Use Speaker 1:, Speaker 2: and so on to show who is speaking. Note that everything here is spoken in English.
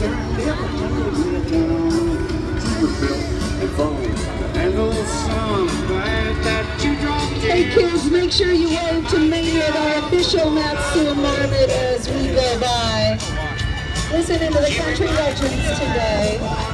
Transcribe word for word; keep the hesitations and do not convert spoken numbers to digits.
Speaker 1: Hey kids, make sure you wave to Maynard, our official Natsu Marmot, as we go by. Listen into the country legends today.